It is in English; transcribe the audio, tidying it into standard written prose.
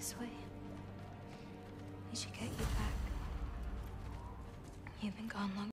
this way. He should get you back. You've been gone long